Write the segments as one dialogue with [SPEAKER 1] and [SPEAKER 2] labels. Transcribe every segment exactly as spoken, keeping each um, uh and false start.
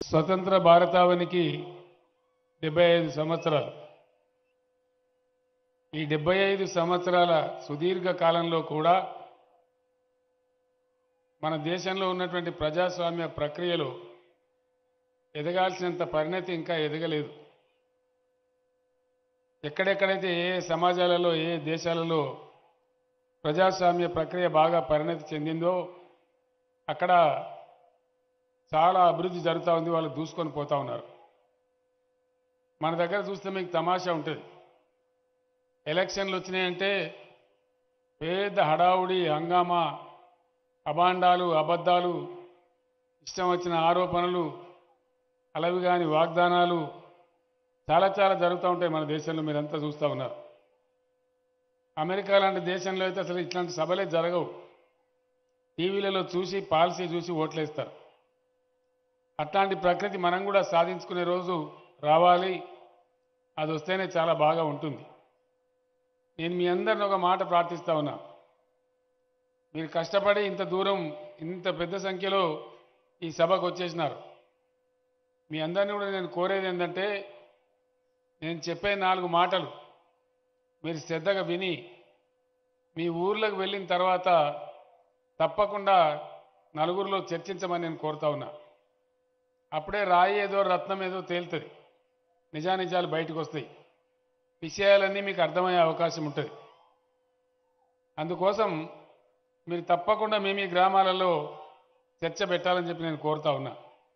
[SPEAKER 1] స్వతంత్ర భారతావనికి డెబ్బై ఐదు సంవత్సరాలు. ఈ డెబ్బై ఐదు సంవత్సరాల సుదీర్ఘ కాలంలో కూడా మన దేశంలో ఉన్నటువంటి ప్రజాస్వామ్య ప్రక్రియలో ఎదగాల్సినంత పరిణతి ఇంకా ఎదగలేదు. ఎక్కడెక్కడైతే ఏ సమాజాలలో ఏ దేశాలలో ప్రజాస్వామ్య ప్రక్రియ బాగా పరిణతి చెందిందో అక్కడ చాలా అభివృద్ధి జరుగుతూ ఉంది. వాళ్ళు దూసుకొని పోతూ ఉన్నారు. మన దగ్గర చూస్తే మీకు తమాషా ఉంటుంది. ఎలక్షన్లు వచ్చినాయంటే పెద్ద హడావుడి, హంగామా, అబాండాలు, అబద్ధాలు, ఇష్టం వచ్చిన ఆరోపణలు, అలవి కాని వాగ్దానాలు చాలా చాలా జరుగుతూ ఉంటాయి మన దేశంలో. మీరంతా చూస్తూ ఉన్నారు. అమెరికా లాంటి దేశంలో అయితే అసలు ఇట్లాంటి సభలే జరగవు. టీవీలలో చూసి పాలసీ చూసి ఓట్లేస్తారు. అట్లాంటి ప్రకృతి మనం కూడా సాధించుకునే రోజు రావాలి. అది వస్తేనే చాలా బాగా ఉంటుంది. నేను మీ అందరిని ఒక మాట ప్రార్థిస్తా ఉన్నా. మీరు కష్టపడి ఇంత దూరం ఇంత పెద్ద సంఖ్యలో ఈ సభకు వచ్చేసినారు. మీ అందరినీ కూడా నేను కోరేది ఏంటంటే నేను చెప్పే నాలుగు మాటలు మీరు శ్రద్ధగా విని మీ ఊర్లకు వెళ్ళిన తర్వాత తప్పకుండా నలుగురిలో చర్చించమని నేను కోరుతా ఉన్నా. అప్పుడే రాయి ఏదో రత్నం ఏదో తేలుతుంది, నిజానిజాలు బయటకు వస్తాయి, విషయాలన్నీ మీకు అర్థమయ్యే అవకాశం ఉంటుంది. అందుకోసం మీరు తప్పకుండా మీ మీ గ్రామాలలో చర్చ పెట్టాలని చెప్పి నేను కోరుతా ఉన్నా.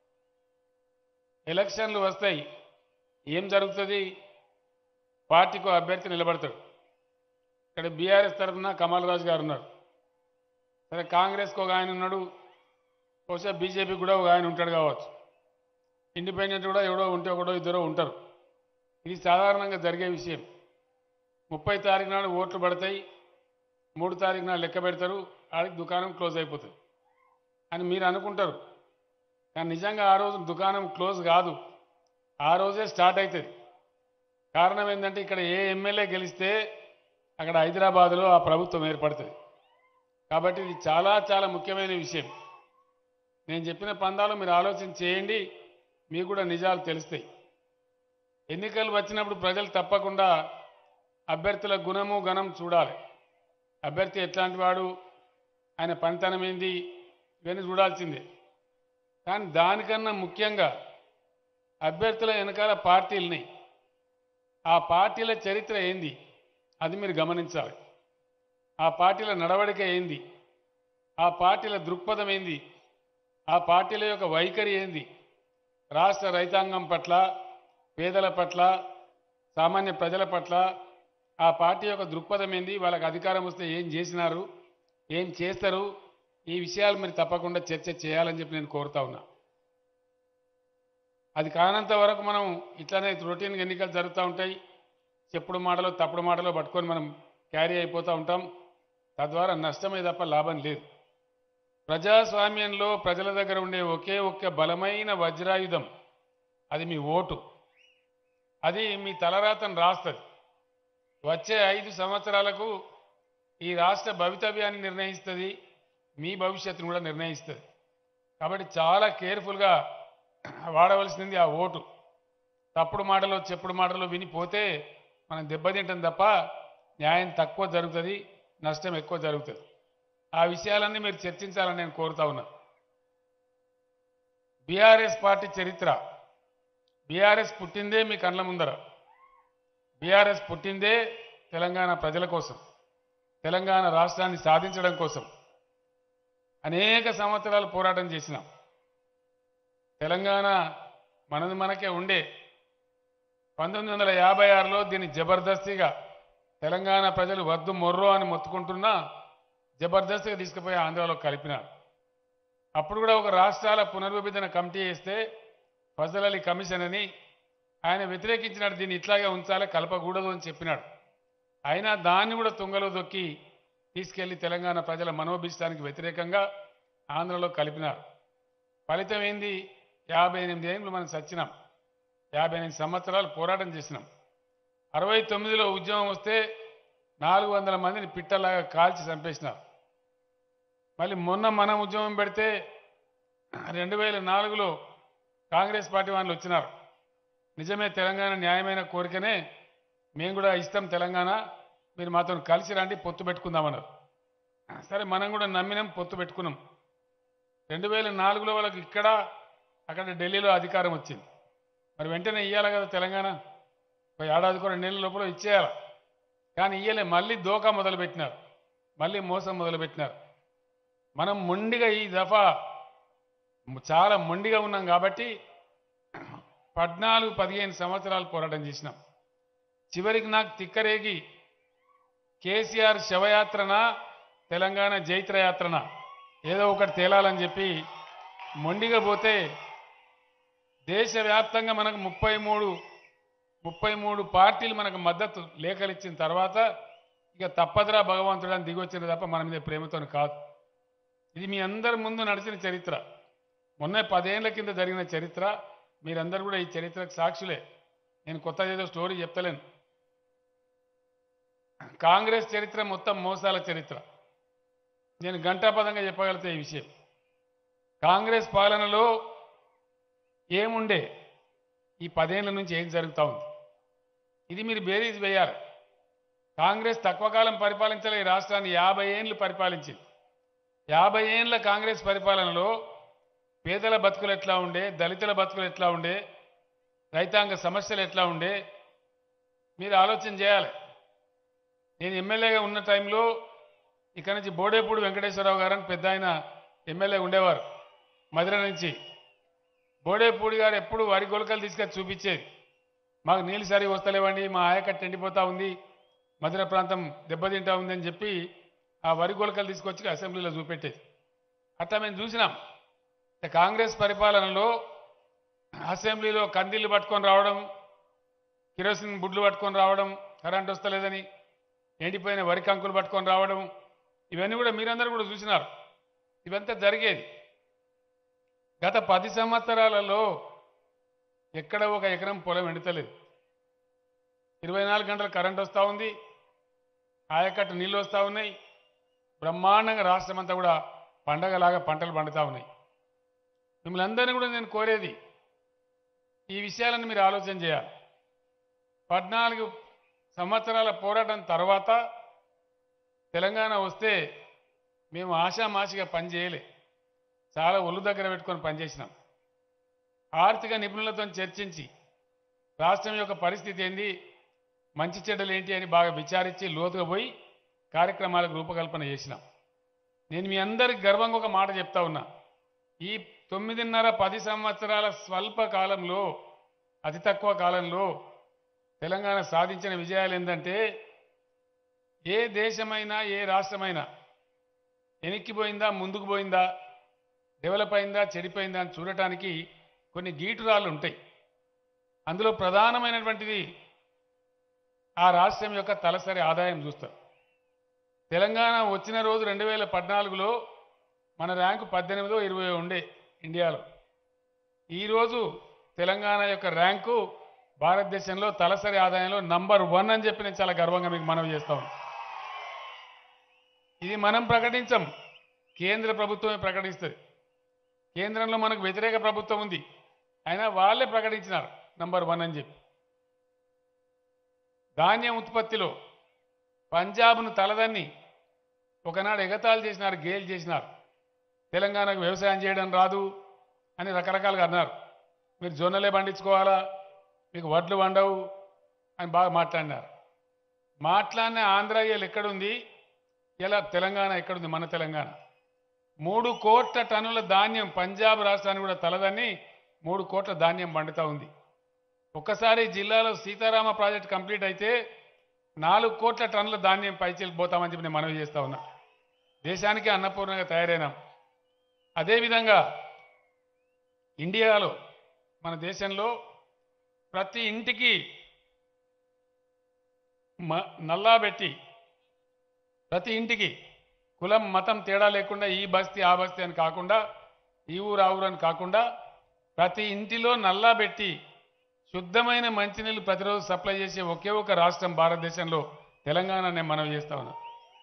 [SPEAKER 1] ఎలక్షన్లు వస్తాయి, ఏం జరుగుతుంది? పార్టీకి అభ్యర్థి నిలబడతాడు. ఇక్కడ బీఆర్ఎస్ తరఫున కమల్ రాజు గారు ఉన్నారు. సరే, కాంగ్రెస్కి ఒక ఆయన ఉన్నాడు, బహుశా బీజేపీ కూడా ఒక ఆయన ఉంటాడు కావచ్చు. ఇండిపెండెంట్ కూడా ఎవడో ఉంటే ఒకడో ఇద్దరో ఉంటారు. ఇది సాధారణంగా జరిగే విషయం. ముప్పై తారీఖు నాడు ఓట్లు పడతాయి, మూడు తారీఖు నాడు లెక్క పెడతారు, ఆడికి దుకాణం క్లోజ్ అయిపోతుంది అని మీరు అనుకుంటారు. కానీ నిజంగా ఆ రోజు దుకాణం క్లోజ్ కాదు, ఆ రోజే స్టార్ట్ అవుతుంది. కారణం ఏంటంటే ఇక్కడ ఏ ఎమ్మెల్యే గెలిస్తే అక్కడ హైదరాబాద్లో ఆ ప్రభుత్వం ఏర్పడుతుంది. కాబట్టి ఇది చాలా చాలా ముఖ్యమైన విషయం. నేను చెప్పిన పందాలు మీరు ఆలోచన చేయండి, మీకు కూడా నిజాలు తెలుస్తాయి. ఎన్నికలు వచ్చినప్పుడు ప్రజలు తప్పకుండా అభ్యర్థుల గుణము గణం చూడాలి. అభ్యర్థి ఎట్లాంటి వాడు, ఆయన పనితనం ఏంది, ఇవన్నీ చూడాల్సిందే. కానీ దానికన్నా ముఖ్యంగా అభ్యర్థుల వెనకాల పార్టీలని, ఆ పార్టీల చరిత్ర ఏంది అది మీరు గమనించాలి. ఆ పార్టీల నడవడిక ఏంది, ఆ పార్టీల దృక్పథం ఏంది, ఆ పార్టీల యొక్క వైఖరి ఏంది, రాష్ట్ర రైతాంగం పట్ల, పేదల పట్ల, సామాన్య ప్రజల పట్ల ఆ పార్టీ యొక్క దృక్పథం ఏంది, వాళ్ళకి అధికారం వస్తే ఏం చేసినారు, ఏం చేస్తారు, ఈ విషయాలు మీరు తప్పకుండా చర్చ చేయాలని చెప్పి నేను కోరుతా ఉన్నా. అది కానంత వరకు మనం ఇట్లానే రొటీన్గా ఎన్నికలు జరుగుతూ ఉంటాయి. చెప్పుడు మాటలు తప్పుడు మాటలు పట్టుకొని మనం క్యారీ అయిపోతూ ఉంటాం. తద్వారా నష్టమే తప్ప లాభం లేదు. ప్రజాస్వామ్యంలో ప్రజల దగ్గర ఉండే ఒకే ఒక్క బలమైన వజ్రాయుధం అది మీ ఓటు. అది మీ తలరాతను రాస్తుంది. వచ్చే ఐదు సంవత్సరాలకు ఈ రాష్ట్ర భవితవ్యాన్ని నిర్ణయిస్తుంది, మీ భవిష్యత్తును కూడా నిర్ణయిస్తుంది. కాబట్టి చాలా కేర్ఫుల్గా వాడవలసింది ఆ ఓటు. తప్పుడు మాటలు చెప్పుడు మాటలు వినిపోతే మనం దెబ్బతింటాం తప్ప న్యాయం తక్కువ జరుగుతుంది, నష్టం ఎక్కువ జరుగుతుంది. ఆ విషయాలన్నీ మీరు చర్చించాలని నేను కోరుతా ఉన్నా. బీఆర్ఎస్ పార్టీ చరిత్ర, బీఆర్ఎస్ పుట్టిందే మీ కళ్ళ ముందర. బీఆర్ఎస్ పుట్టిందే తెలంగాణ ప్రజల కోసం, తెలంగాణ రాష్ట్రాన్ని సాధించడం కోసం. అనేక సంవత్సరాలు పోరాటం చేసినాం. తెలంగాణ మనది మనకే ఉండే. పంతొమ్మిది వందల యాభై ఆరులో దీన్ని జబర్దస్తిగా తెలంగాణ ప్రజలు వద్దు మొర్రో అని మొత్తుకుంటున్నా జబర్దస్తిగా తీసుకుపోయి ఆంధ్రాలో కలిపినారు. అప్పుడు కూడా ఒక రాష్ట్రాల పునర్విభజన కమిటీ వేస్తే ఫజల్ అలీ కమిషన్ అని ఆయన వ్యతిరేకించినాడు. దీన్ని ఇట్లాగే ఉంచాలి, కలపకూడదు అని చెప్పినాడు. అయినా దాన్ని కూడా తుంగలో దొక్కి తీసుకెళ్లి తెలంగాణ ప్రజల మనోభిష్టానికి వ్యతిరేకంగా ఆంధ్రలో కలిపినారు. ఫలితం ఏంది? యాభై ఎనిమిది ఏళ్ళు మనం సచ్చినాం. యాభై ఎనిమిది సంవత్సరాలు పోరాటం చేసినాం. అరవై తొమ్మిదిలో ఉద్యమం వస్తే నాలుగు వందల మందిని పిట్టలాగా కాల్చి చంపేసినారు. మళ్ళీ మొన్న మనం ఉద్యమం పెడితే రెండు వేల నాలుగులో కాంగ్రెస్ పార్టీ వాళ్ళు వచ్చినారు. నిజమే, తెలంగాణ న్యాయమైన కోరికనే, మేము కూడా ఇస్తాం తెలంగాణ, మీరు మాతో కలిసి రండి, పొత్తు పెట్టుకుందామన్నారు. సరే, మనం కూడా నమ్మినాం, పొత్తు పెట్టుకున్నాం. రెండు వేల నాలుగులో వాళ్ళకి ఇక్కడ అక్కడ ఢిల్లీలో అధికారం వచ్చింది. మరి వెంటనే ఇవ్వాలి కదా తెలంగాణ, ఒక ఏడాదికో రెండు నెలల లోపల ఇచ్చేయాలి. కానీ ఇయ్యలే, మళ్ళీ దోకా మొదలుపెట్టినారు, మళ్ళీ మోసం మొదలుపెట్టినారు. మనం మొండిగా ఈ దఫా చాలా మొండిగా ఉన్నాం కాబట్టి పద్నాలుగు పదిహేను సంవత్సరాలు పోరాటం చేసినాం. చివరికి నాకు తిక్కరేగి కేసీఆర్ శవయాత్రన తెలంగాణ జైత్రయాత్రన ఏదో ఒకటి తేలాలని చెప్పి మొండిగా పోతే దేశవ్యాప్తంగా మనకు ముప్పై మూడు ముప్పై మూడు పార్టీలు మనకు మద్దతు లేఖలు ఇచ్చిన తర్వాత ఇక తప్పదురా భగవంతుడు అని దిగొచ్చిన తప్ప మన మీద ప్రేమతో కాదు. ఇది మీ అందరి ముందు నడిచిన చరిత్ర, మొన్న పదేళ్ల కింద జరిగిన చరిత్ర. మీరందరూ కూడా ఈ చరిత్రకు సాక్షులే. నేను కొత్త ఏదో స్టోరీ చెప్తలేను. కాంగ్రెస్ చరిత్ర మొత్తం మోసాల చరిత్ర. నేను గంటాపదంగా చెప్పగలిగితే ఈ విషయం, కాంగ్రెస్ పాలనలో ఏముండే, ఈ పదేళ్ల నుంచి ఏం జరుగుతూ ఉంది, ఇది మీరు బేరీజ్ వేయాలి. కాంగ్రెస్ తక్కువ కాలం పరిపాలించాలి, ఈ రాష్ట్రాన్ని యాభై ఏళ్ళు పరిపాలించింది. యాభై ఏళ్ళ కాంగ్రెస్ పరిపాలనలో పేదల బతుకులు ఎట్లా ఉండే, దళితుల బతుకులు ఎట్లా ఉండే, రైతాంగ సమస్యలు ఎట్లా ఉండే మీరు ఆలోచన చేయాలి. నేను ఎమ్మెల్యేగా ఉన్న టైంలో ఇక్కడ నుంచి బోడేపూడి వెంకటేశ్వరరావు గారు అని పెద్ద ఆయన ఎమ్మెల్యే ఉండేవారు మధుర నుంచి. బోడేపూడి గారు ఎప్పుడు వరి గొలకలు తీసుకొని చూపించేది, మాకు నీళ్ళు సరిగా వస్తలేవండి, మా ఆయకట్టు ఎండిపోతూ ఉంది, మధుర ప్రాంతం దెబ్బతింటా ఉందని చెప్పి ఆ వరి గొలకలు తీసుకొచ్చి అసెంబ్లీలో చూపెట్టేది. అట్లా మేము చూసినాం. కాంగ్రెస్ పరిపాలనలో అసెంబ్లీలో కందిళ్ళు పట్టుకొని రావడం, కిరోసిన్ బుడ్లు పట్టుకొని రావడం, కరెంట్ వస్తలేదని ఎండిపోయిన వరి కంకులు పట్టుకొని రావడం, ఇవన్నీ కూడా మీరందరూ కూడా చూసినారు. ఇవంతా జరిగేది. గత పది సంవత్సరాలలో ఎక్కడ ఒక ఎకరం పొలం ఎండుతలేదు. ఇరవై నాలుగు గంటలు కరెంట్ వస్తూ ఉంది, ఆయకట్టు నీళ్ళు వస్తూ ఉన్నాయి, బ్రహ్మాండంగా రాష్ట్రం అంతా కూడా పండగలాగా పంటలు పండుతూ ఉన్నాయి. మిమ్మల్ని అందరినీ కూడా నేను కోరేది, ఈ విషయాలను మీరు ఆలోచన చేయాలి. పద్నాలుగు సంవత్సరాల పోరాటం తర్వాత తెలంగాణ వస్తే మేము ఆషామాషిగా పనిచేయలే, చాలా ఒళ్ళు దగ్గర పెట్టుకొని పనిచేసినాం. ఆర్థిక నిపుణులతో చర్చించి రాష్ట్రం యొక్క పరిస్థితి ఏంది, మంచి చెడ్డలు ఏంటి అని బాగా విచారించి లోతుగా పోయి కార్యక్రమాలకు రూపకల్పన చేసినాం. నేను మీ అందరికి గర్వంగా ఒక మాట చెప్తా ఉన్నా, ఈ తొమ్మిదిన్నర పది సంవత్సరాల స్వల్ప కాలంలో, అతి తక్కువ కాలంలో తెలంగాణ సాధించిన విజయాలు ఏంటంటే, ఏ దేశమైనా ఏ రాష్ట్రమైనా వెనక్కిపోయిందా ముందుకు పోయిందా, డెవలప్ అయిందా చెడిపోయిందా అని చూడటానికి కొన్ని గీటురాళ్ళు ఉంటాయి. అందులో ప్రధానమైనటువంటిది ఆ రాష్ట్రం యొక్క తలసరి ఆదాయం చూస్తారు. తెలంగాణ వచ్చిన రోజు రెండు వేల పద్నాలుగులో మన ర్యాంకు పద్దెనిమిదో ఇరవై ఉండే ఇండియాలో. ఈరోజు తెలంగాణ యొక్క ర్యాంకు భారతదేశంలో తలసరి ఆదాయంలో నంబర్ వన్ అని చెప్పి నేను చాలా గర్వంగా మీకు మనవి చేస్తా ఉన్నాను. ఇది మనం ప్రకటించం, కేంద్ర ప్రభుత్వమే ప్రకటిస్తుంది. కేంద్రంలో మనకు వ్యతిరేక ప్రభుత్వం ఉంది, అయినా వాళ్ళే ప్రకటించినారు నంబర్ వన్ అని చెప్పి. ధాన్యం ఉత్పత్తిలో పంజాబ్ను తలదన్ని ఒకనాడు ఎగతాళి చేసినారు, గేలు చేసినారు. తెలంగాణకు వ్యవసాయం చేయడం రాదు అని రకరకాలుగా అన్నారు. మీరు జొన్నలే పండించుకోవాలా, మీకు వడ్లు వండవు అని బాగా మాట్లాడినారు. మాట్లాడిన ఆంధ్ర ఇవాళ ఎక్కడుంది, ఇలా తెలంగాణ ఎక్కడుంది? మన తెలంగాణ మూడు కోట్ల టన్నుల ధాన్యం పంజాబ్ రాష్ట్రాన్ని కూడా తలదని మూడు కోట్ల ధాన్యం పండుతూ ఉంది. ఒక్కసారి జిల్లాలో సీతారామ ప్రాజెక్ట్ కంప్లీట్ అయితే నాలుగు కోట్ల టన్నుల ధాన్యం పైచీలకు పోతామని చెప్పి నేను మనవి చేస్తా ఉన్నా. దేశానికి అన్నపూర్ణంగా తయారైనాం. అదేవిధంగా ఇండియాలో మన దేశంలో ప్రతి ఇంటికి నల్లా పెట్టి, ప్రతి ఇంటికి కులం మతం తేడా లేకుండా ఈ బస్తీ ఆ బస్తీ అని కాకుండా, ఈ ఊరు ఆ ఊరు అని కాకుండా ప్రతి ఇంటిలో నల్లా పెట్టి శుద్ధమైన మంచినీళ్ళు ప్రతిరోజు సప్లై చేసే ఒకే ఒక రాష్ట్రం భారతదేశంలో తెలంగాణ నేను మనవి చేస్తా ఉన్నా.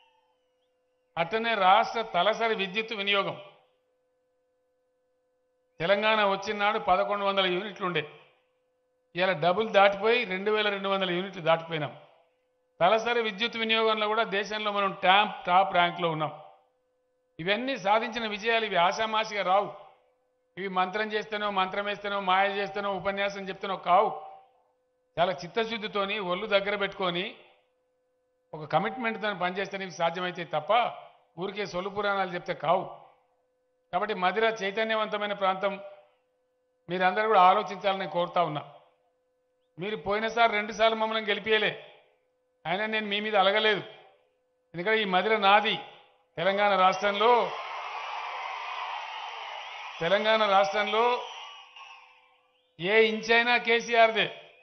[SPEAKER 1] అట్లనే రాష్ట్ర తలసరి విద్యుత్ వినియోగం తెలంగాణ వచ్చినాడు పదకొండు వందల యూనిట్లు ఉండే, ఇలా డబుల్ దాటిపోయి రెండు వేల రెండు వందల యూనిట్లు దాటిపోయినాం. తలసరి విద్యుత్ వినియోగంలో కూడా దేశంలో మనం టాప్ టాప్ ర్యాంక్లో ఉన్నాం. ఇవన్నీ సాధించిన విజయాలు ఇవి ఆషామాషిగా రావు. ఇవి మంత్రం చేస్తేనో మంత్రం వేస్తేనో మాయ చేస్తేనో ఉపన్యాసం చెప్తేనో కావు. చాలా చిత్తశుద్ధితోని ఒళ్ళు దగ్గర పెట్టుకొని ఒక కమిట్మెంట్తో పనిచేస్తేనే ఇవి సాధ్యమైతే తప్ప ఊరికే సొల్లు పురాణాలు చెప్తే కావు. కాబట్టి మదిర చైతన్యవంతమైన ప్రాంతం, మీరందరూ కూడా ఆలోచించాలని కోరుతా ఉన్నా. మీరు పోయినసారి రెండుసార్లు మమ్మల్ని గెలిపియలే, అయినా నేను మీ మీద అలగలేదు. ఎందుకంటే ఈ మదిర నాది. తెలంగాణ రాష్ట్రంలో తెలంగాణ రాష్ట్రంలో ఏ ఇంచ్ అయినా కేసీఆర్దే.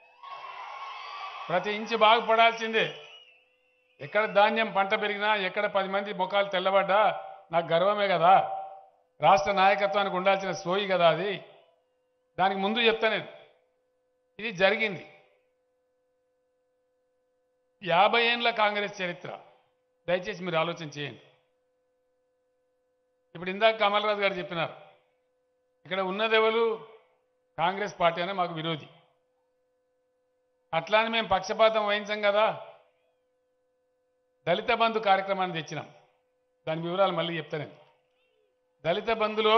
[SPEAKER 1] ప్రతి ఇంచు బాగుపడాల్సిందే. ఎక్కడ ధాన్యం పంట పెరిగినా, ఎక్కడ పది మంది ముఖాలు తెల్లబడ్డా నాకు గర్వమే కదా. రాష్ట్ర నాయకత్వానికి ఉండాల్సిన సోయి కదా అది. దానికి ముందు చెప్తా నేను, ఇది జరిగింది. యాభై ఏళ్ళ కాంగ్రెస్ చరిత్ర దయచేసి మీరు ఆలోచన చేయండి. ఇప్పుడు ఇందాక కమలరాజు గారు చెప్పినారు, ఇక్కడ ఉన్నదెవరు కాంగ్రెస్ పార్టీ అనే మాకు విరోధి. అట్లానే మేము పక్షపాతం వహించాం కదా. దళిత బంధు కార్యక్రమాన్ని తెచ్చినాం. దాని వివరాలు మళ్ళీ చెప్తాను. దళిత బంధులో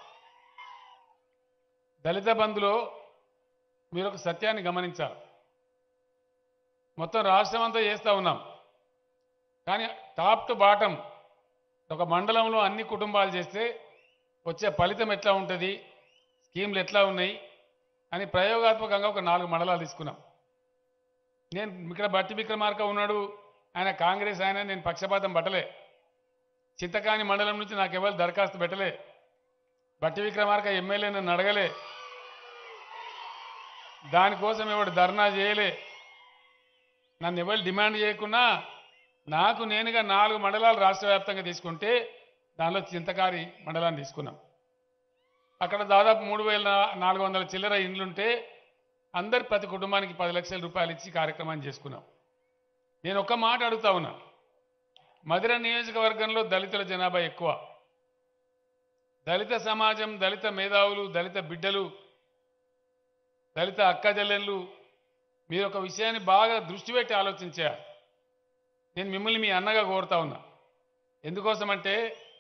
[SPEAKER 1] దళిత బంధులో మీరు ఒక సత్యాన్ని గమనించాలి. మొత్తం రాష్ట్రం అంతా చేస్తూ ఉన్నాం, కానీ టాప్ టు బాటం ఒక మండలంలో అన్ని కుటుంబాలు చేస్తే వచ్చే ఫలితం ఎట్లా ఉంటుంది, స్కీమ్లు ఎట్లా ఉన్నాయి అని ప్రయోగాత్మకంగా ఒక నాలుగు మండలాలు తీసుకున్నాం. నేను ఇక్కడ బట్టి విక్రమార్క ఉన్నాడు, ఆయన కాంగ్రెస్, ఆయన నేను పక్షపాతం పట్టలే. చింతకాని మండలం నుంచి నాకు ఎవరు దరఖాస్తు పెట్టలే. బట్టి విక్రమార్క ఎమ్మెల్యే నన్ను అడగలే, దానికోసం ఎవడు ధర్నా చేయలే, నన్ను ఎవరు డిమాండ్ చేయకున్నా నాకు నేనుగా నాలుగు మండలాలు రాష్ట్ర వ్యాప్తంగా తీసుకుంటే దానిలో చింతకారి మండలాన్ని తీసుకున్నాం. అక్కడ దాదాపు మూడు వేల నాలుగు వందల చిల్లర ఇండ్లుంటే అందరు ప్రతి కుటుంబానికి పది లక్షల రూపాయలు ఇచ్చి కార్యక్రమాన్ని చేసుకున్నాం. నేను ఒక్క మాట అడుగుతా ఉన్నా, మధిర నియోజకవర్గంలో దళితుల జనాభా ఎక్కువ. దళిత సమాజం, దళిత మేధావులు, దళిత బిడ్డలు, దళిత అక్కజల్లెళ్ళు మీరు ఒక విషయాన్ని బాగా దృష్టి పెట్టి ఆలోచించారు. నేను మిమ్మల్ని మీ అన్నగా కోరుతా ఉన్నా. ఎందుకోసమంటే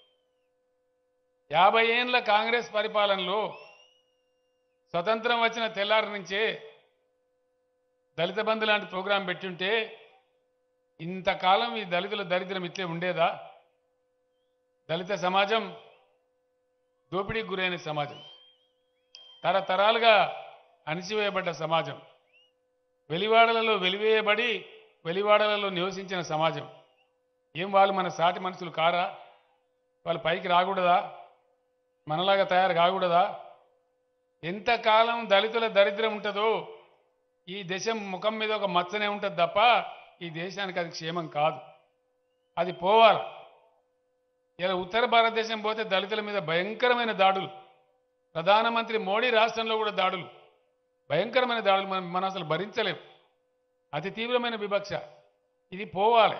[SPEAKER 1] యాభై ఏళ్ళ కాంగ్రెస్ పరిపాలనలో స్వతంత్రం వచ్చిన తెల్లారి నుంచే దళిత బంధు లాంటి ప్రోగ్రాం పెట్టుంటే ఇంతకాలం ఈ దళితుల దరిద్రం ఇట్లే ఉండేదా? దళిత సమాజం దోపిడీకి గురైన సమాజం, తరతరాలుగా అణిచివేయబడ్డ సమాజం, వెలివాడలలో వెలివేయబడి వెలివాడలలో నివసించిన సమాజం. ఏం వాళ్ళు మన సాటి మనుషులు కారా? వాళ్ళు పైకి రాకూడదా? మనలాగా తయారు కాకూడదా? ఎంతకాలం దళితుల దరిద్రం ఉంటుందో ఈ దేశం ముఖం మీద ఒక మచ్చనే ఉంటుంది తప్ప ఈ దేశానికి అది క్షేమం కాదు. అది పోవాలి. ఇలా ఉత్తర భారతదేశం పోతే దళితుల మీద భయంకరమైన దాడులు, ప్రధానమంత్రి మోడీ రాష్ట్రంలో కూడా దాడులు, భయంకరమైన దాడులు మనం మనం అసలు భరించలేం. అతి తీవ్రమైన వివక్ష. ఇది పోవాలి.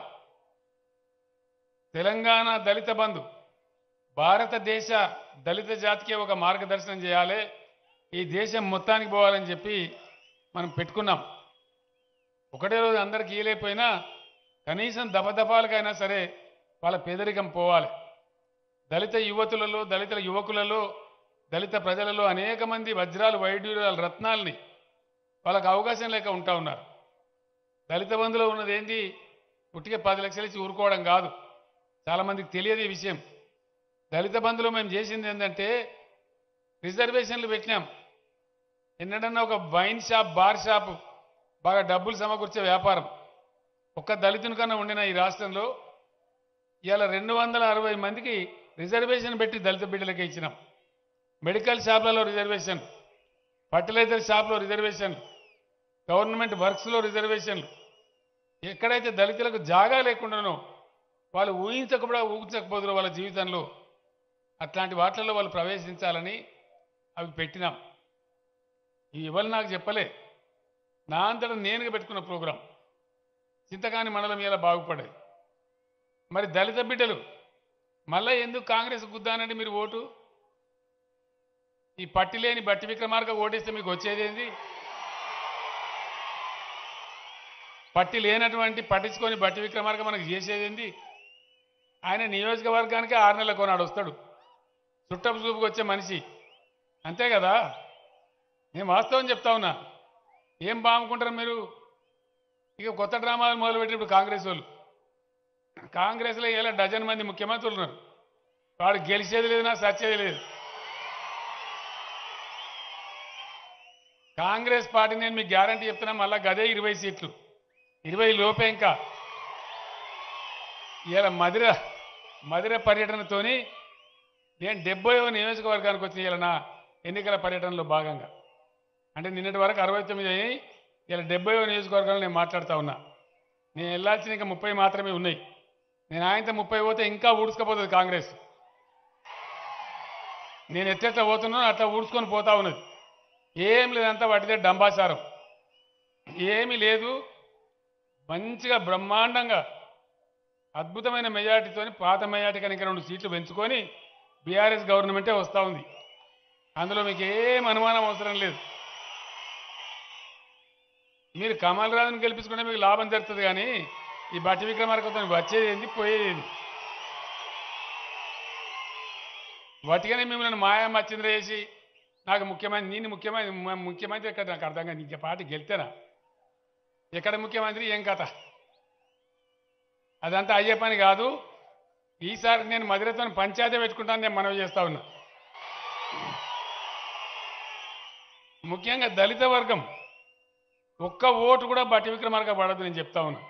[SPEAKER 1] తెలంగాణ దళిత బంధు భారతదేశ దళిత జాతికి ఒక మార్గదర్శనం చేయాలి, ఈ దేశం మొత్తానికి పోవాలని చెప్పి మనం పెట్టుకున్నాం. ఒకటే రోజు అందరికీ ఇయలేకపోయినా కనీసం దఫదఫాలకైనా సరే వాళ్ళ పేదరికం పోవాలి. దళిత యువతులలో, దళిత యువకులలో, దళిత ప్రజలలో అనేక మంది వజ్రాలు, వైడ్యూరాలు, రత్నాల్ని వాళ్ళకు అవకాశం లేక ఉంటా ఉన్నారు. దళిత బంధులో ఉన్నది ఏంటి? పుట్టికే పది లక్షలు ఇచ్చి ఊరుకోవడం కాదు. చాలామందికి తెలియదు ఈ విషయం. దళిత బంధులో మేము చేసింది ఏంటంటే రిజర్వేషన్లు పెట్టినాం. ఎన్నడన్నా ఒక వైన్ షాప్, బార్ షాప్ బాగా డబ్బులు సమకూర్చే వ్యాపారం ఒక్క దళితుని కన్నా ఉండిన ఈ రాష్ట్రంలో ఇవాళ రెండు వందల అరవై మందికి రిజర్వేషన్ పెట్టి దళిత బిడ్డలకే ఇచ్చినాం. మెడికల్ షాప్లలో రిజర్వేషన్, ఫర్టిలైజర్ షాప్లో రిజర్వేషన్, గవర్నమెంట్ వర్క్స్లో రిజర్వేషన్లు. ఎక్కడైతే దళితులకు జాగా లేకుండానో వాళ్ళు ఊహించకుండా ఊహించకపోదురో వాళ్ళ జీవితంలో అట్లాంటి వాటిల్లో వాళ్ళు ప్రవేశించాలని అవి పెట్టినాం. ఈ ఎవరు నాకు చెప్పలే, నా అంతటా నేనుగా పెట్టుకున్న ప్రోగ్రాం. చింతకాని మండలం ఇలా బాగుపడాయి. మరి దళిత బిడ్డలు మళ్ళీ ఎందుకు కాంగ్రెస్ గుద్దానండి మీరు ఓటు? ఈ పట్టి లేని బట్టి విక్రమార్క ఓటేస్తే మీకు వచ్చేది ఏంది? పట్టి లేనటువంటి పట్టించుకొని బట్టి విక్రమార్క మనకు చేసేది ఏంది? ఆయన నియోజకవర్గానికి ఆరు నెలల కొనాడు వస్తాడు, చుట్టపు చూపుకు వచ్చే మనిషి, అంతే కదా. నేను వాస్తవం చెప్తా ఉన్నా. ఏం బాగుంటారు మీరు? ఇక కొత్త డ్రామాలు మొదలుపెట్టి ఇప్పుడు కాంగ్రెస్ వాళ్ళు, కాంగ్రెస్లో ఇలా డజన్ మంది ముఖ్యమంత్రులు ఉన్నారు. వాడు గెలిచేది లేదు, నా సచ్చేది లేదు. కాంగ్రెస్ పార్టీ నేను మీకు గ్యారంటీ చెప్తున్నా, మళ్ళా గదే ఇరవై సీట్లు, ఇరవై లోపే. ఇంకా ఇలా మధిర మధిర పర్యటనతోని నేను డెబ్బైవ నియోజకవర్గానికి వచ్చిన ఇలా నా ఎన్నికల పర్యటనలో భాగంగా. అంటే నిన్నటి వరకు అరవై తొమ్మిది అయ్యాయి, ఇలా డెబ్బైవ నియోజకవర్గంలో నేను మాట్లాడుతూ ఉన్నా. నేను వెళ్ళాల్సిన ఇంకా ముప్పై మాత్రమే ఉన్నాయి. నేను ఆయనతో ముప్పై పోతే ఇంకా ఊడ్చుకపోతుంది కాంగ్రెస్. నేను ఎట్లెట్లా పోతున్నానో అట్లా ఊడ్చుకొని పోతా ఉన్నది. ఏం లేదంతా వాటిదే డంబాచారం, ఏమీ లేదు. మంచిగా బ్రహ్మాండంగా అద్భుతమైన మెజార్టీతోని పాత మెజార్టీ కనుక రెండు సీట్లు పెంచుకొని బీఆర్ఎస్ గవర్నమెంటే వస్తూ ఉంది. అందులో మీకు ఏం అనుమానం అవసరం లేదు. మీరు కమల్ రాజును గెలిపించుకుంటే మీకు లాభం జరుగుతుంది, కానీ ఈ బట్టి విక్రమార్కతో వచ్చేది ఏంది, పోయేది ఏంది? వాటిగానే మిమ్మల్ని మాయా మచ్చింద్ర చేసి నాకు ముఖ్యమంత్రి, నేను ముఖ్యమంత్రి ముఖ్యమంత్రి ఎక్కడ నాకు అర్థం కాదు. ఇంక పార్టీ గెలితేనా? ఎక్కడ ముఖ్యమంత్రి, ఏం కథ? అదంతా అయ్యే పని కాదు. ఈసారి నేను మధురతో పంచాయతీ పెట్టుకుంటాను, నేను మనవి చేస్తా ఉన్నా. ముఖ్యంగా దళిత వర్గం ఒక్క ఓటు కూడా బట్టి విక్రమార్క పడదు, నేను చెప్తా ఉన్నా.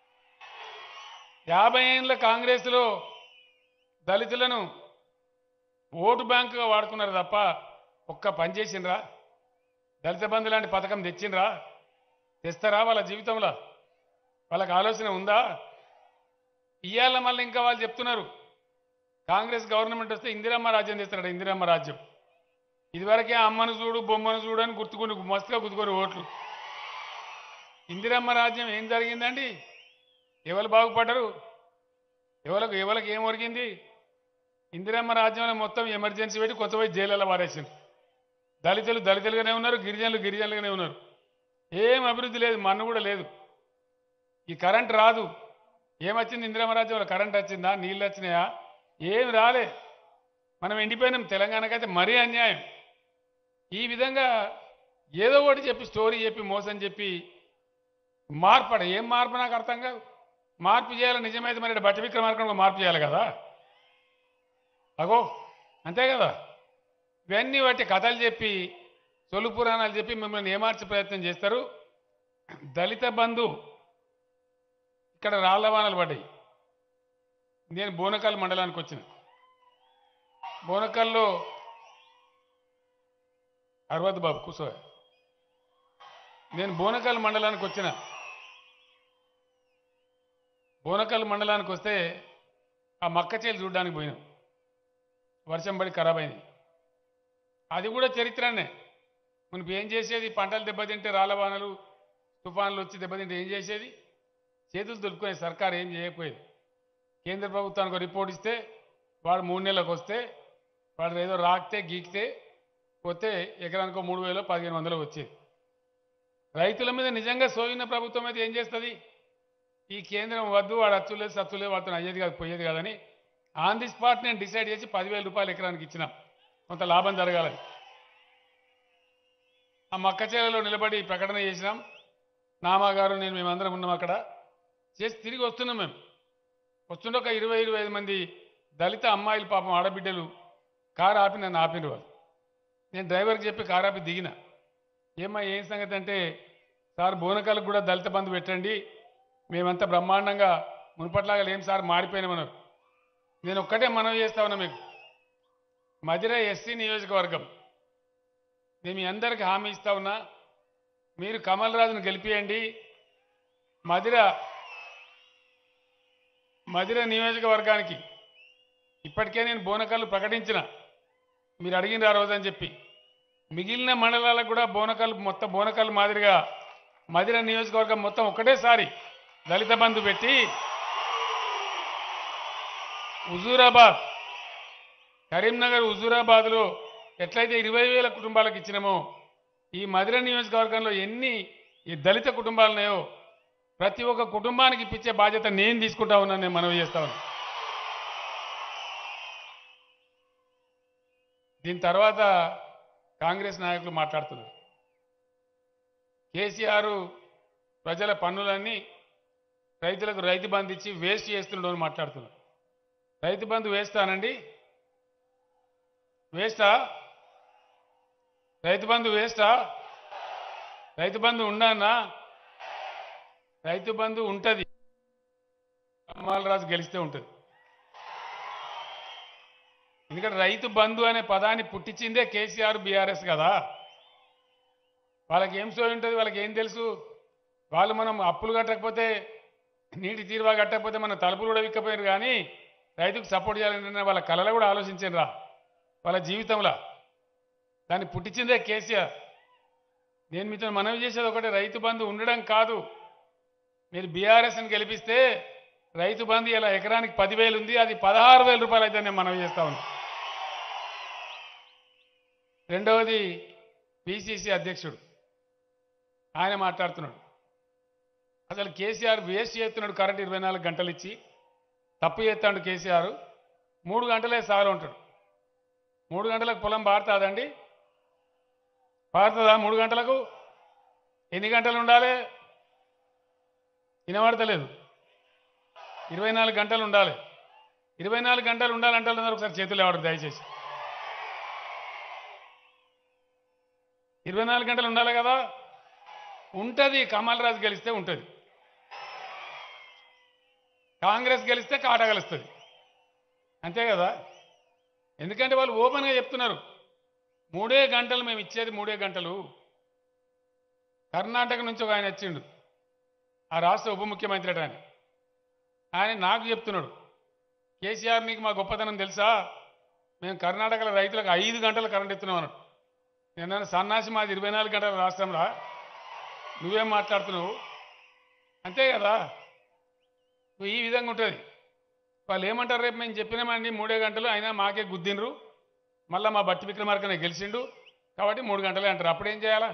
[SPEAKER 1] యాభై ఏళ్ళ కాంగ్రెస్లో దళితులను ఓటు బ్యాంకుగా వాడుకున్నారు తప్ప ఒక్క పని చేసిండ్రా? దళిత బంధు లాంటి పథకం తెచ్చిండ్రా? తెస్తారా? వాళ్ళ జీవితంలో వాళ్ళకి ఆలోచన ఉందా? ఇవాళ మళ్ళీ ఇంకా వాళ్ళు చెప్తున్నారు కాంగ్రెస్ గవర్నమెంట్ వస్తే ఇందిరమ్మ రాజ్యం తెస్తారట. ఇందిరమ్మ రాజ్యం ఇదివరకే అమ్మను చూడు బొమ్మను చూడు అని గుర్తుకొని మస్తుగా గుర్తుకొని ఓట్లు. ఇందిరమ్మ రాజ్యం ఏం జరిగిందండి? ఎవరు బాగుపడ్డారు? ఎవరికి ఎవరికి ఏం ఒరిగింది? ఇందిరమ్మ రాజ్యంలో మొత్తం ఎమర్జెన్సీ పెట్టి కొత్త పోయి జైళ్ళలో వారేసింది. దళితులు దళితులుగానే ఉన్నారు, గిరిజనులు గిరిజనులుగానే ఉన్నారు. ఏం అభివృద్ధి లేదు, మన్ను కూడా లేదు. ఈ కరెంట్ రాదు. ఏమొచ్చింది ఇందిరమ్మ రాజ్యంలో? కరెంట్ వచ్చిందా? నీళ్ళు వచ్చినాయా? ఏం రాలే. మనం ఎండిపోయినాం. తెలంగాణకైతే మరీ అన్యాయం. ఈ విధంగా ఏదో ఒకటి చెప్పి స్టోరీ చెప్పి మోసం చెప్పి మార్పడ ఏం మార్పు నాకు అర్థం కాదు. మార్పు చేయాలి నిజమైతే మరి బట్టి విక్రమార్కను మార్పు చేయాలి కదా. అగో అంతే కదా. ఇవన్నీ వాటి కథలు చెప్పి సొలు పురాణాలు చెప్పి మిమ్మల్ని ఏమార్చే ప్రయత్నం చేస్తారు. దళిత బంధు ఇక్కడ రాళ్లవానలు పడ్డాయి. నేను బోనకల్ మండలానికి వచ్చిన. బోనకల్లో అరవద్ బాబు కూర్చో. నేను బోనకల్ మండలానికి వచ్చిన. బోనకల్ మండలానికి వస్తే ఆ మక్క చేలు చూడడానికి పోయినాం. వర్షం పడి ఖరాబ్ అయింది. అది కూడా చరిత్రనే. మనకు ఏం చేసేది? పంటలు దెబ్బతింటే రాళ్లవానలు తుఫాన్లు వచ్చి దెబ్బతింటే ఏం చేసేది? చేతులు దులుపుకునే సర్కారు ఏం చేయకపోయేది. కేంద్ర ప్రభుత్వానికి రిపోర్ట్ ఇస్తే వాడు మూడు నెలలకు వస్తే వాడు ఏదో రాకితే గీకితే పోతే ఎకరానికో మూడు వేలు పదిహేను వందలు వచ్చేది. రైతుల మీద నిజంగా సోయిన ప్రభుత్వం అయితే ఏం చేస్తుంది? ఈ కేంద్రం వద్దు, వాడు అచ్చులేదు సచ్చులేదు, వాడితో అయ్యేది కాదు పోయేది కాదని ఆన్ ది స్పాట్ నేను డిసైడ్ చేసి పదివేల రూపాయలు ఎకరానికి ఇచ్చినాం, కొంత లాభం జరగాలని. ఆ మక్క చేలలో నిలబడి ప్రకటన చేసినాం. నామా గారు నేను మేమందరం ఉన్నాం అక్కడ. చేసి తిరిగి వస్తున్నాం. మేము వస్తుండే ఒక ఇరవై ఇరవై ఐదు మంది దళిత అమ్మాయిలు పాపం ఆడబిడ్డలు కారు ఆపి నన్ను ఆపిన వాళ్ళు. నేను డ్రైవర్కి చెప్పి కారు ఆపి దిగిన. ఏమ్మా ఏం సంగతి అంటే, సార్ బోనకాలకు కూడా దళిత బంధు పెట్టండి, మేమంతా బ్రహ్మాండంగా మునుపట్లాగా లేం సార్, మారిపోయినామన్నారు. నేను ఒక్కటే మనవి చేస్తా ఉన్నా మీకు, మధిర ఎస్సీ నియోజకవర్గం నేను మీ అందరికీ హామీ ఇస్తా ఉన్నా, మీరు కమల్ రాజును గెలిపియండి. మధిర మధిర నియోజకవర్గానికి ఇప్పటికే నేను బోనకల్లు ప్రకటించిన, మీరు అడిగిన రోజు అని చెప్పి. మిగిలిన మండలాలకు కూడా బోనకల్లు మొత్తం బోనకల్లు మాదిరిగా మధిర నియోజకవర్గం మొత్తం ఒకటేసారి దళిత బంధు పెట్టి హుజూరాబాద్ కరీంనగర్ హుజూరాబాద్లో ఎట్లయితే ఇరవై వేల కుటుంబాలకు ఇచ్చినామో ఈ మధిర నియోజకవర్గంలో ఎన్ని ఈ దళిత కుటుంబాలు ఉన్నాయో ప్రతి ఒక్క కుటుంబానికి ఇప్పించే బాధ్యత నేను తీసుకుంటా ఉన్నాను, నేను మనవి చేస్తా ఉన్నాను. దీని తర్వాత కాంగ్రెస్ నాయకులు మాట్లాడుతున్నారు. కేసీఆర్ ప్రజల పన్నులన్నీ రైతులకు రైతు బంధు ఇచ్చి వేస్ట్ చేస్తుండో అని మాట్లాడుతున్నారు. రైతు బంధు వేస్తానండి, వేస్టా? రైతు బంధు వేస్టా? రైతు బంధు ఉండన్నా? రైతు బంధు ఉంటుంది, రాజు గెలిస్తే ఉంటుంది. ఎందుకంటే రైతు బంధు అనే పదాన్ని పుట్టించిందే కేసీఆర్ బీఆర్ఎస్ కదా. వాళ్ళకి ఏం సోయి ఉంటుంది, వాళ్ళకి ఏం తెలుసు? వాళ్ళు మనం అప్పులు కట్టకపోతే, నీటి తీరువా కట్టకపోతే మన తలుపులు కూడా విక్కపోయారు, కానీ రైతుకు సపోర్ట్ చేయాలంటే వాళ్ళ కళలో కూడా ఆలోచించారు రా వాళ్ళ జీవితంలో. దాన్ని పుట్టించిందే కేసీఆర్. నేను మీతో మనవి చేసేది ఒకటి, రైతు బంధు ఉండడం కాదు. మీరు బీఆర్ఎస్ని గెలిపిస్తే రైతు బంధు ఇలా ఎకరానికి పదివేలు ఉంది, అది పదహారు వేల రూపాయలు అయితే నేను మనవి చేస్తా ఉన్నా. రెండవది పిసిసి అధ్యక్షుడు ఆయన మాట్లాడుతున్నాడు. అసలు కేసీఆర్ వేస్ట్ చేస్తున్నాడు, కరెంట్ ఇరవై నాలుగు గంటలు ఇచ్చి తప్పు చేస్తాడు కేసీఆర్. మూడు గంటలే సాలు ఉంటాడు. మూడు గంటలకు పొలం పారుతుందండి? పారుతుందా మూడు గంటలకు? ఎన్ని గంటలు ఉండాలి? వినబడతలేదు. ఇరవై నాలుగు గంటలు ఉండాలి. ఇరవై నాలుగు గంటలు ఉండాలంటే ఒకసారి చేతులు ఎవరు దయచేసి. ఇరవై నాలుగు గంటలు ఉండాలి కదా. ఉంటుంది. కమల్ రాజు గెలిస్తే ఉంటుంది, కాంగ్రెస్ గెలిస్తే కాటా గెలుస్తుంది, అంతే కదా. ఎందుకంటే వాళ్ళు ఓపెన్గా చెప్తున్నారు, మూడే గంటలు మేము ఇచ్చేది, మూడే గంటలు. కర్ణాటక నుంచి ఒక ఆయన వచ్చిండు, ఆ రాష్ట్ర ఉప ముఖ్యమంత్రి అట. ఆయన ఆయన నాకు చెప్తున్నాడు, కేసీఆర్ నీకు మా గొప్పతనం తెలుసా, మేము కర్ణాటకలో రైతులకు ఐదు గంటలు కరెంట్ ఇస్తున్నాం అన్నాడు. నేను సన్నాసి, మాది ఇరవై నాలుగు గంటల రాష్ట్రంలో, నువ్వేం మాట్లాడుతున్నావు? అంతే కదా. ఈ విధంగా ఉంటుంది. వాళ్ళు ఏమంటారు, రేపు మేము చెప్పినామండి మూడే గంటలు అయినా మాకే గుద్దినరు, మళ్ళీ మా బట్టి విక్రమార్కనే గెలిచిండు కాబట్టి మూడు గంటలే అంటారు. అప్పుడేం చేయాలా?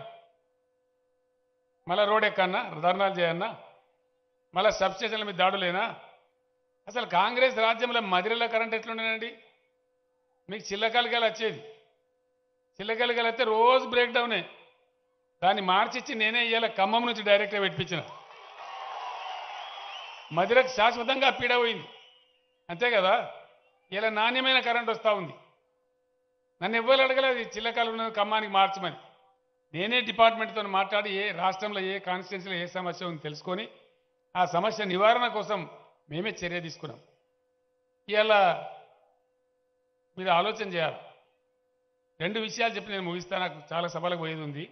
[SPEAKER 1] మళ్ళీ రోడ్ ఎక్కన్నా, ధర్నాలు చేయన్నా, మళ్ళీ సబ్స్టేషన్ల మీద దాడులేనా? అసలు కాంగ్రెస్ రాజ్యంలో మదిరలో కరెంట్ ఎట్లుండేనండి? మీకు చిల్లకలికలు వచ్చేది, చిల్లకలికలు వస్తే రోజు బ్రేక్ డౌనే. దాన్ని మార్చిచ్చి నేనే ఇవాళ ఖమ్మం నుంచి డైరెక్ట్గా పెట్టించిన. మదిరకు శాశ్వతంగా పీడ పోయింది, అంతే కదా. ఇలా నాణ్యమైన కరెంట్ వస్తూ ఉంది. నన్ను ఎవ్వరు అడగలేదు చిల్లకాలు ఉన్నది ఖమ్మానికి మార్చమని. నేనే డిపార్ట్మెంట్తో మాట్లాడి ఏ రాష్ట్రంలో ఏ కాన్స్టిట్యున్సీలో ఏ సమస్య ఉందో తెలుసుకొని ఆ సమస్య నివారణ కోసం మేమే చర్య తీసుకున్నాం. ఇవాళ మీరు ఆలోచన చేయాలి. రెండు విషయాలు చెప్పి నేను ముగిస్తా, నాకు చాలా సభలకు పోయేది ఉంది.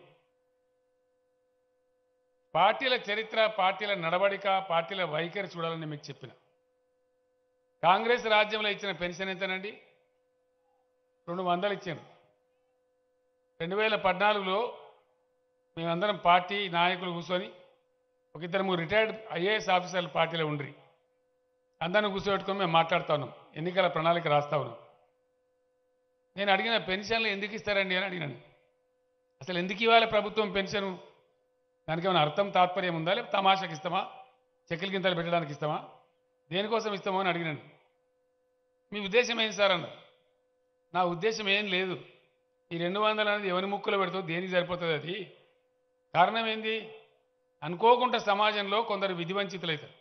[SPEAKER 1] పార్టీల చరిత్ర, పార్టీల నడవడిక, పార్టీల వైఖరి చూడాలని మీకు చెప్పిన. కాంగ్రెస్ రాజ్యంలో ఇచ్చిన పెన్షన్ ఎంతనండి? రెండు వందలు ఇచ్చాను. రెండు వేల పద్నాలుగులో మేమందరం పార్టీ నాయకులు కూర్చొని ఒక ఇద్దరు మూడు రిటైర్డ్ ఐఏఎస్ ఆఫీసర్లు పార్టీలో ఉండ్రి, అందరిని కూర్చోబెట్టుకొని మేము మాట్లాడుతూ ఉన్నాం, ఎన్నికల ప్రణాళిక రాస్తా ఉన్నాం. నేను అడిగిన పెన్షన్లు ఎందుకు ఇస్తారండి అని అడిగినాను. అసలు ఎందుకు ఇవ్వాలి ప్రభుత్వం పెన్షను? దానికి ఏమైనా అర్థం తాత్పర్యం ఉందా, లేకపోతే తమాషాకి ఇస్తామా, చెక్కుల గింతలు పెట్టడానికి ఇస్తామా, దేనికోసం ఇస్తామో అని అడిగినాను. మీ ఉద్దేశం ఏంటి సార్ అన్నారు. నా ఉద్దేశం ఏం లేదు, ఈ రెండు వందలు అనేది ఎవరి ముక్కులో పెడుతుంది, దేనికి సరిపోతుంది అది. కారణం ఏంది? అనుకోకుండా సమాజంలో కొందరు విధి వంచితులు అవుతారు.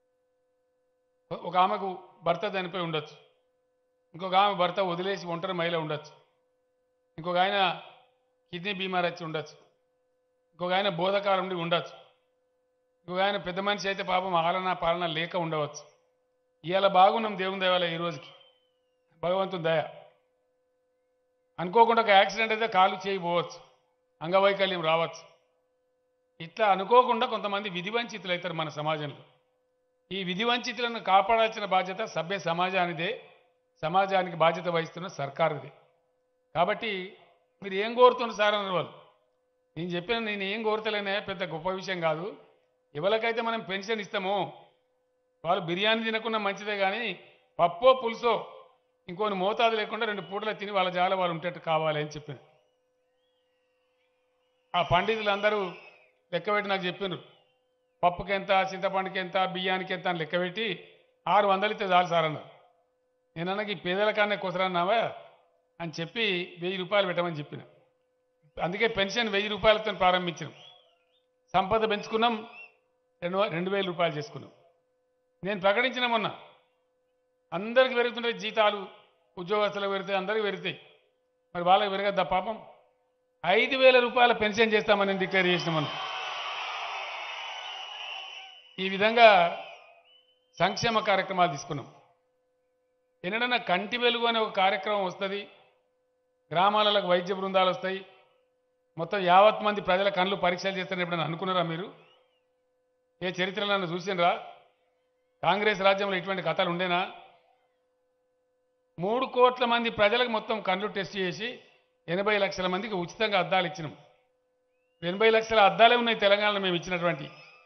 [SPEAKER 1] ఒక ఆమెకు భర్త చనిపోయి ఉండొచ్చు, ఇంకొక ఆమె భర్త వదిలేసి ఒంటరి మహిళ ఉండొచ్చు, ఇంకొక ఆయన కిడ్నీ బీమార్ వచ్చి ఉండొచ్చు, ఇంకొక ఆయన బోధకాలం ఉండి ఉండొచ్చు, ఇంకొక ఆయన పెద్ద మనిషి అయితే పాపం ఆలన పాలన లేక ఉండవచ్చు. ఇవాళ బాగున్నాం దేవుని దయ వల్ల, ఈ రోజుకి భగవంతుని దయ. అనుకోకుండా ఒక యాక్సిడెంట్ అయితే కాలు చేయబోవచ్చు, అంగవైకల్యం రావచ్చు. ఇట్లా అనుకోకుండా కొంతమంది విధి వంచితులు అవుతారు మన సమాజంలో. ఈ విధి వంచితులను కాపాడాల్సిన బాధ్యత సభ్య సమాజానిదే, సమాజానికి బాధ్యత వహిస్తున్న సర్కారుదే. కాబట్టి మీరు ఏం కోరుతున్నారు సార్ అన్నారు వాళ్ళు. నేను చెప్పిన నేను ఏం కోరతలేనే, పెద్ద గొప్ప విషయం కాదు. ఎవరికైతే మనం పెన్షన్ ఇస్తామో వాళ్ళు బిర్యానీ తినకుండా మంచిదే, కానీ పప్పో పులుసో ఇంకోని మోతాదు లేకుండా రెండు పూటలు తిని వాళ్ళ జాల వాళ్ళు ఉంటట్టు కావాలి అని చెప్పిన. ఆ పండితులందరూ లెక్కపెట్టి నాకు చెప్పినారు, పప్పుకి ఎంత, చింతపండుకి ఎంత, బియ్యానికి ఎంత అని లెక్కపెట్టి ఆరు వందలు ఇస్తే చాలు సార్ అన్నారు. నేనన్నా ఈ పేదల కన్నా కుసరన్నావా అని చెప్పి వెయ్యి రూపాయలు పెట్టమని చెప్పిన. అందుకే పెన్షన్ వెయ్యి రూపాయలతో ప్రారంభించినాం. సంపద పెంచుకున్నాం, రెండు రెండు వేల రూపాయలు చేసుకున్నాం. నేను ప్రకటించిన మొన్న అందరికి పెరుగుతుంటాయి జీతాలు, ఉద్యోగస్తులకు పెరుగుతాయి, అందరికీ పెరుగుతాయి, మరి వాళ్ళకి పెరగద్దా పాపం? ఐదు వేల రూపాయల పెన్షన్ చేస్తామని డిక్లేర్ చేసిన మనం. ఈ విధంగా సంక్షేమ కార్యక్రమాలు తీసుకున్నాం. ఎన్నడన్నా కంటి వెలుగు అనే ఒక కార్యక్రమం వస్తుంది, గ్రామాలకు వైద్య బృందాలు వస్తాయి, మొత్తం యావత్ మంది ప్రజల కళ్ళు పరీక్షలు చేస్తారని ఎప్పుడైనా అనుకున్నారా మీరు? ఏ చరిత్రలను చూసినరా? కాంగ్రెస్ రాజ్యంలో ఇటువంటి కథలు ఉండేనా? మూడు కోట్ల మంది ప్రజలకు మొత్తం కళ్ళు టెస్ట్ చేసి ఎనభై లక్షల మందికి ఉచితంగా అద్దాలు ఇచ్చినాం. ఎనభై లక్షల అద్దాలే ఉన్నాయి తెలంగాణలో మేము ఇచ్చినటువంటి.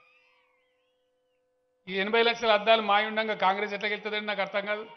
[SPEAKER 1] ఈ ఎనభై లక్షల అద్దాలు మాయ ఉండగా కాంగ్రెస్ ఎట్లా గెలుతుందండి నాకు అర్థం కాదు.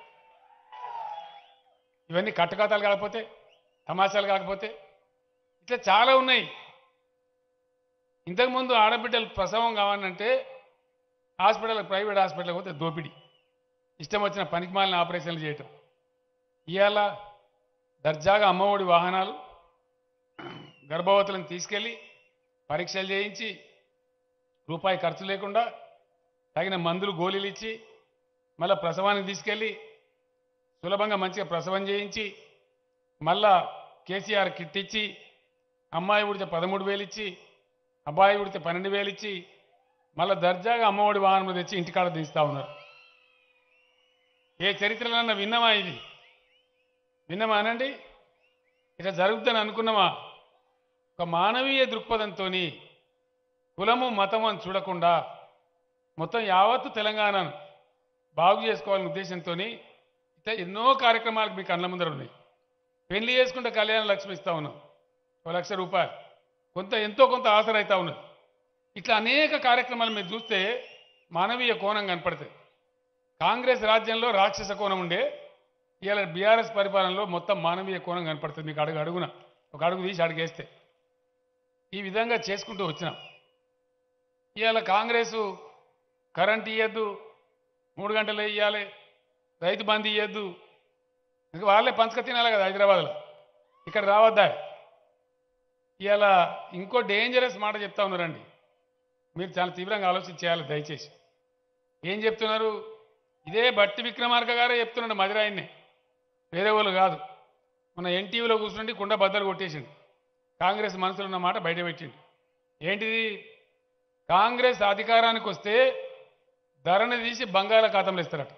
[SPEAKER 1] ఇవన్నీ కట్టుకథలు కాకపోతే, తమాషాలు కాకపోతే ఇట్లా చాలా ఉన్నాయి. ఇంతకుముందు ఆడబిడ్డలు ప్రసవం కావాలంటే హాస్పిటల్, ప్రైవేట్ హాస్పిటల్కి పోతే దోపిడీ, ఇష్టం వచ్చిన పనికిమాలిన ఆపరేషన్లు చేయటం. ఇవాళ దర్జాగా అమ్మఒడి వాహనాలు, గర్భవతులను తీసుకెళ్ళి పరీక్షలు చేయించి రూపాయి ఖర్చు లేకుండా తగిన మందులు గోళీలు ఇచ్చి మళ్ళీ ప్రసవానికి తీసుకెళ్ళి సులభంగా మంచిగా ప్రసవం చేయించి మళ్ళా కేసీఆర్ కిట్ ఇచ్చి అమ్మాయి ఉడితే పదమూడు వేలు ఇచ్చి అబ్బాయి ఉడితే పన్నెండు వేలు ఇచ్చి మళ్ళీ దర్జాగా అమ్మఒడి వాహనం తెచ్చి ఇంటికాడ దించుతా ఉన్నారు. ఏ చరిత్రలన్నా విన్నామా? ఇది విన్నామా అనండి? ఇట్లా జరుగుతుందని అనుకున్నామా? ఒక మానవీయ దృక్పథంతో కులము మతము అని చూడకుండా మొత్తం యావత్తు తెలంగాణను బాగు చేసుకోవాలనే ఉద్దేశంతో ఇట్లా ఎన్నో కార్యక్రమాలకు మీకు కళ్ళ ముందర ఉన్నాయి. పెళ్లి చేసుకుంటే కళ్యాణ లక్ష్మి ఇస్తా ఉన్నాం, ఒక లక్ష రూపాయలు, కొంత ఎంతో కొంత ఆసరా అవుతా ఉన్నది. ఇట్లా అనేక కార్యక్రమాలు మీరు చూస్తే మానవీయ కోణం కనపడుతుంది. కాంగ్రెస్ రాజ్యంలో రాక్షస కోణం ఉండే, ఇవాళ బీఆర్ఎస్ పరిపాలనలో మొత్తం మానవీయ కోణం కనపడుతుంది. మీకు అడుగు అడుగున ఒక అడుగు తీసి అడుగేస్తే ఈ విధంగా చేసుకుంటూ వచ్చినాం. ఇవాళ కాంగ్రెసు కరెంట్ ఇవ్వద్దు, మూడు గంటలు ఇవ్వాలి, రైతు బంధు ఇవ్వద్దు, ఇంకా వాళ్ళే పంచక తినాలి కదా హైదరాబాద్లో, ఇక్కడ రావద్దా? ఇవాళ ఇంకో డేంజరస్ మాట చెప్తా ఉన్నారండి, మీరు చాలా తీవ్రంగా ఆలోచించేయాలి దయచేసి. ఏం చెప్తున్నారు? ఇదే బట్టి విక్రమార్క గారే చెప్తున్నాడు, మదిరాయన్ని, వేరే వాళ్ళు కాదు. మన ఎన్టీవీలో కూర్చుండి కుండ బద్దలు కొట్టేసిండు, కాంగ్రెస్ మనసులో ఉన్న మాట బయట పెట్టిండు. ఏంటిది? కాంగ్రెస్ అధికారానికి వస్తే ధరని తీసి బంగాళాఖాతంలో ఇస్తారట.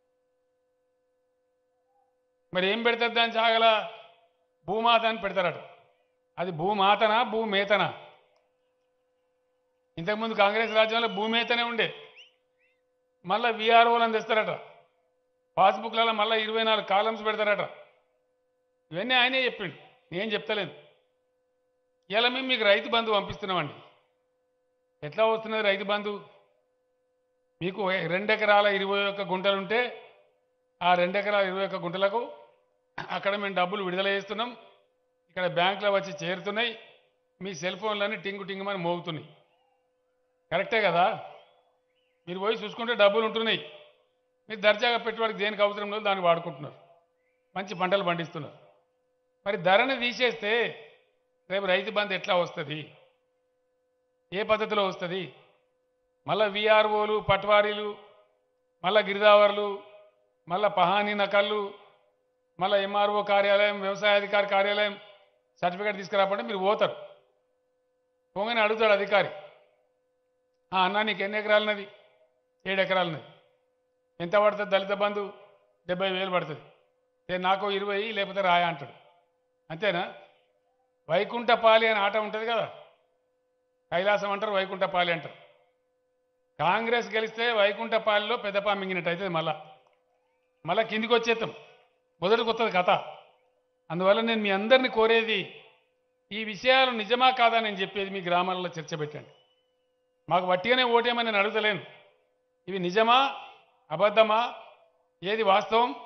[SPEAKER 1] మరి ఏం పెడతారు దాని జాగల? భూమాత అని పెడతారట. అది భూమాతనా భూమేతనా? ఇంతకుముందు కాంగ్రెస్ రాజ్యంలో భూమేతనే ఉండే, మళ్ళీ విఆర్ఓలను తెస్తారట, పాస్బుక్లలో మళ్ళీ ఇరవై నాలుగు కాలమ్స్ పెడతారట. ఇవన్నీ ఆయనే చెప్పిండు, నేను చెప్తలేను. ఇలా మేము మీకు రైతు బంధు పంపిస్తున్నామండి. ఎట్లా వస్తున్నది రైతు బంధు? మీకు రెండు ఎకరాల ఇరవై ఒక్క గుంటలు ఉంటే ఆ రెండు ఎకరాల ఇరవై ఒక్క గుంటలకు అక్కడ మేము డబ్బులు విడుదల చేస్తున్నాం, ఇక్కడ బ్యాంకులో వచ్చి చేరుతున్నాయి, మీ సెల్ ఫోన్లన్నీ టింగు టింగుమని మోగుతున్నాయి. కరెక్టే కదా? మీరు పోయి చూసుకుంటే డబ్బులు ఉంటున్నాయి, మీరు దర్జాగా పెట్టుబడికి దేనికి అవసరం లేదు దాన్ని వాడుకుంటున్నారు, మంచి పంటలు పండిస్తున్నారు. మరి ధరని తీసేస్తే రేపు రైతు బంధు ఎట్లా వస్తుంది? ఏ పద్ధతిలో వస్తుంది? మళ్ళీ విఆర్ఓలు, పట్వారీలు, మళ్ళీ గిరిదావర్లు, మళ్ళీ పహానీ నకళ్ళు, మళ్ళీ ఎంఆర్ఓ కార్యాలయం, వ్యవసాయ అధికారి కార్యాలయం సర్టిఫికేట్ తీసుకురాపంటే మీరు పోతారు. పోగానే అడుగుతాడు అధికారి, అన్నా నీకు ఎన్ని ఎకరాలున్నది? ఏడు ఎకరాలున్నది. ఎంత పడుతుంది దళిత బంధు? డెబ్బై వేలు పడుతుంది. నాకు ఇరవై లేకపోతే రాయా అంటాడు. అంతేనా? వైకుంఠపాలి అని ఆట ఉంటుంది కదా, కైలాసం అంటారు, వైకుంఠపాలి అంటారు. కాంగ్రెస్ గెలిస్తే వైకుంఠపాలిలో పెద్దపా మింగినట్టు అవుతుంది. మళ్ళా మళ్ళా కిందికి వచ్చేస్తాం, మొదటికి వస్తుంది కథ. అందువల్ల నేను మీ అందరినీ కోరేది, ఈ విషయాలు నిజమా కాదా నేను చెప్పేది మీ గ్రామాలలో చర్చ పెట్టండి. మాకు వట్టిగానే ఓటేమని నేను అడుగుతలేను. ఇవి నిజమా అబద్ధమా, ఏది వాస్తవం,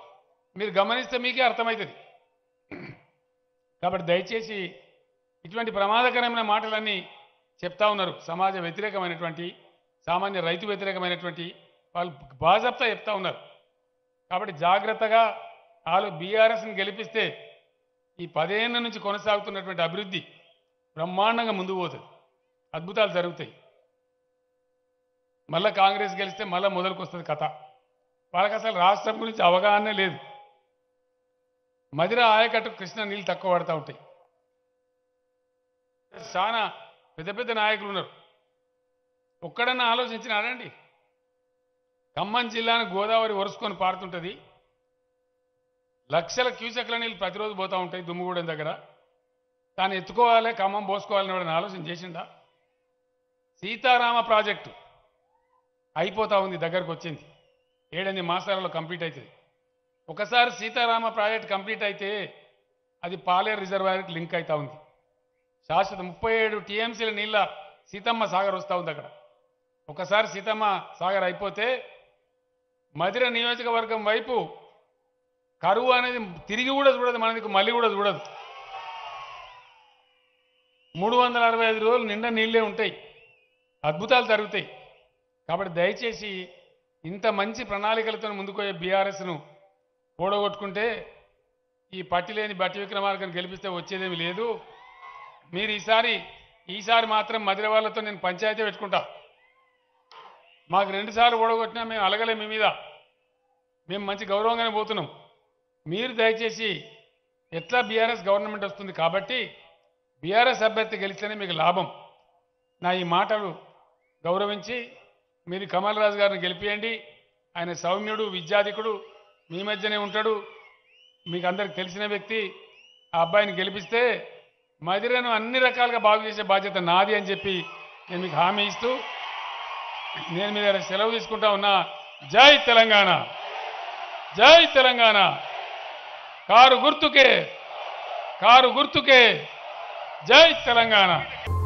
[SPEAKER 1] మీరు గమనిస్తే మీకే అర్థమవుతుంది. కాబట్టి దయచేసి ఇటువంటి ప్రమాదకరమైన మాటలన్నీ చెప్తా ఉన్నారు. సమాజ వ్యతిరేకమైనటువంటి, సామాన్య రైతు వ్యతిరేకమైనటువంటి వాళ్ళు బాజప్తా చెప్తా ఉన్నారు. కాబట్టి జాగ్రత్తగా వాళ్ళు బీఆర్ఎస్ని గెలిపిస్తే ఈ పదేళ్ల నుంచి కొనసాగుతున్నటువంటి అభివృద్ధి బ్రహ్మాండంగా ముందుకు పోతుంది, అద్భుతాలు జరుగుతాయి. మళ్ళీ కాంగ్రెస్ గెలిస్తే మళ్ళీ మొదలుకు వస్తుంది కథ. వాళ్ళకి అసలు రాష్ట్రం గురించి అవగాహన లేదు. మదిర ఆయకట్టు కృష్ణ నీళ్ళు తక్కువ పడుతూ ఉంటాయి. చాలా పెద్ద పెద్ద నాయకులు ఉన్నారు. ఒక్కడన్నా ఆలోచించినాడండి? ఖమ్మం జిల్లాను గోదావరి వరుసుకొని పారుతుంటుంది, లక్షల క్యూసెక్ల నీళ్ళు ప్రతిరోజు పోతూ ఉంటాయి దుమ్ముగూడెం దగ్గర. తాను ఎత్తుకోవాలి, ఖమ్మం పోసుకోవాలని వాడిని ఆలోచన చేసిండా? సీతారామ ప్రాజెక్టు అయిపోతూ ఉంది, దగ్గరకు వచ్చింది, ఏడెనిమిది మాసాలలో కంప్లీట్ అవుతుంది. ఒకసారి సీతారామ ప్రాజెక్ట్ కంప్లీట్ అయితే అది పాలేరు రిజర్వాయర్కి లింక్ అవుతూ ఉంది. శాశ్వత ముప్పై ఏడు టీఎంసీల నీళ్ళ సీతమ్మ సాగర్ వస్తూ ఉంది అక్కడ. ఒకసారి సీతమ్మ సాగర్ అయిపోతే మధిర నియోజకవర్గం వైపు కరువు అనేది తిరిగి కూడా చూడదు, మనకి మళ్ళీ కూడా చూడదు. మూడు వందల అరవై ఐదు రోజులు నిండా నీళ్ళే ఉంటాయి, అద్భుతాలు జరుగుతాయి. కాబట్టి దయచేసి ఇంత మంచి ప్రణాళికలతో ముందుకోయే బీఆర్ఎస్ను ఓడగొట్టుకుంటే ఈ పట్టి లేని బట్టి విక్రమార్కను గెలిపిస్తే వచ్చేదేమి లేదు. మీరు ఈసారి ఈసారి మాత్రం మధిర వాళ్ళతో నేను పంచాయతీ పెట్టుకుంటా. మాకు రెండుసార్లు ఓడగొట్టినా మేము అలగలే మీ మీద, మేము మంచి గౌరవంగానే పోతున్నాం. మీరు దయచేసి ఎట్లా బీఆర్ఎస్ గవర్నమెంట్ వస్తుంది కాబట్టి బీఆర్ఎస్ అభ్యర్థి గెలిస్తేనే మీకు లాభం. నా ఈ మాటలు గౌరవించి మీరు కమల్ రాజు గారిని గెలిపియండి. ఆయన సౌమ్యుడు, విద్యాధికుడు, మీ మధ్యనే ఉంటాడు, మీకు అందరికి తెలిసిన వ్యక్తి. ఆ అబ్బాయిని గెలిపిస్తే మధిరను అన్ని రకాలుగా బాగు చేసే బాధ్యత నాది అని చెప్పి నేను మీకు హామీ ఇస్తూ నేను మీ దగ్గర సెలవు తీసుకుంటా ఉన్నా. జై తెలంగాణ, జై తెలంగాణ. కారు గుర్తుకే, కారు గుర్తుకే, జై తెలంగాణ.